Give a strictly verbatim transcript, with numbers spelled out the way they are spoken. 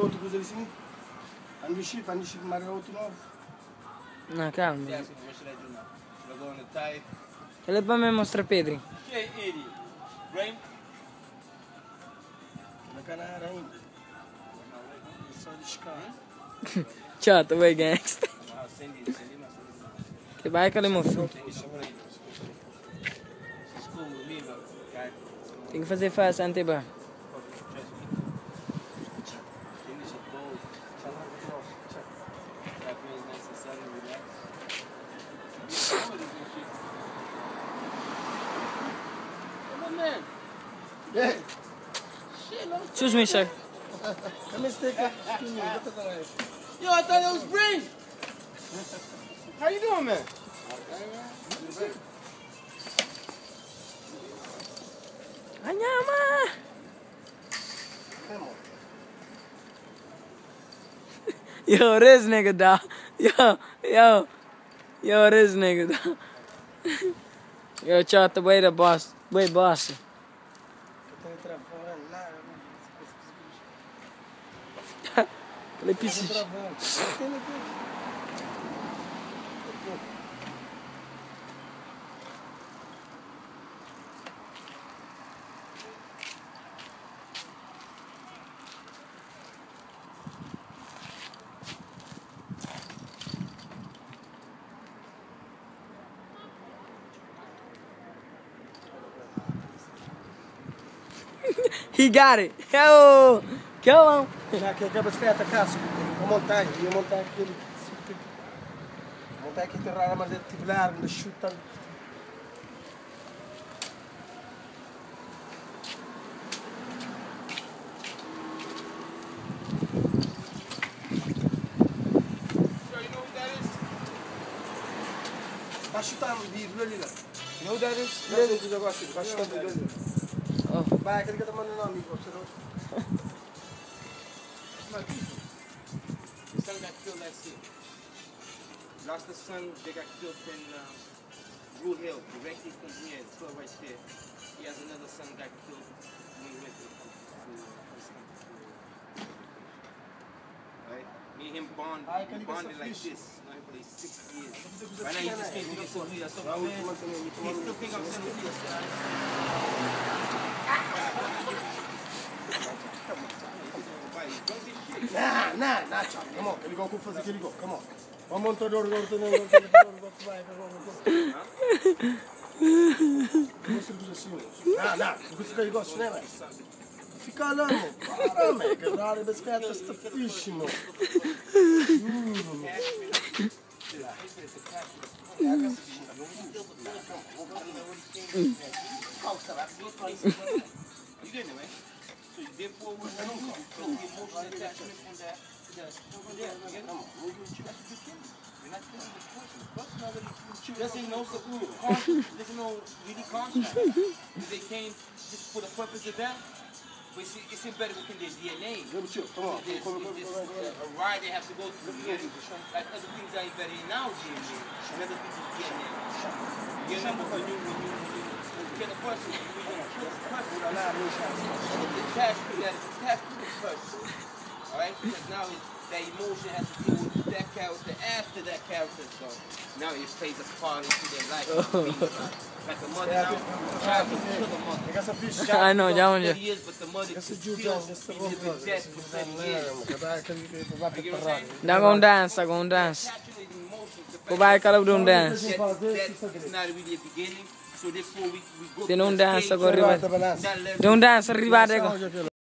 outro coisa assim. Ando chip, ando chip, mas é outro novo. Não, calma. Yeah, so mostrar ele não. Vai go on the tie. Ele é para me mostrar, Pedro. Que é ele? Brain? Na canara ainda. É só descar. Tchota, vai gangsta. Ah, send it, send it, mas send it. Que vai que ele moço. Send it for ele. It's cool with me, but guy. Tem que fazer fácil, Anteba. Trust me. Finish it bold. That feels nice and sunny, relax. Some of this shit. Come on, man. Yeah. Shit, no. Excuse me, sir. Come and stick it. Excuse me, what the hell? Yo, I thought that was Brain. How you doing, man? Anyama! Come on. Yo, this nigga, dog. Yo, yo. Yo, this nigga, dog. Yo, Tchota, wait the boss. Wait, boss. Eu tenho que travar lá. Ele precisa. Travando. Tem aqui. He got it. Yo, kill him. Já que acaba de cair a casco, a montanha, e a montanha aquele. A montanha que tem rara, mas é tipo largo, ainda chuta. Yo, you know who that is? Vai chutar no vidro ali, né? You know who that is? Não sei o que eu gosto, vai chutar no vidro ali. Oh. Vai, aquele que eu tô mandando amigo, observa. My people. The son got killed last year. Lost the son, they got killed in uh, Blue Hill, directly from here, the club right there. He has another son got killed when he went to to- Right? Me and him bond, Ai, aquele we que é bonded like só this. Know him for like six years. Você Right now he just came to get some weed. So Vai, man, última também, he última. still think I'm selling weed. So Não, não, não, tchau. Come on, ele gosta de fazer aquele gol. Come on. Vamos montar o gol, gol, gol, gol, gol, vai, gol, gol. Não se usa assim. Não, não, não consigo ele gosta, né, velho? Fica lá, mano. Para, mano. Que raro, mas que é esta fish, mano. You getting it, man? So therefore, we're going to feel the emotional attachment from that to that. Yeah, you get it? That's what you're killing. You're not killing the person. The person already killed. This ain't no conscious. This ain't no really conscious. If they came just for the purpose of that, but it's, it's embedded within their D N A. Vamos, tio. Come on. There's, there's a ride they have to go through. You get it? Like other things are embedded in our D N A. And other people's D N A. You remember when you, when you, when you kill a person, when you kill a person, and it's attached to that, it's attached to the person. Alright? Because now it's, that emotion has to deal with that character after that character. So now it plays a part into their life. Like a mother now, child can kill a mother. Pega essa ficha. I know, já onde. thirty years, but the mother can Esse still Julian, esse be living Julian, death esse for thirty Julian, years. que dá aquele que vai para parar. Dá com dança, com dança. Ko vai cara de um dance. That, that is not really a beginning. So therefore we, we go Tem um through a dance stage agora. that led De um dance arriba,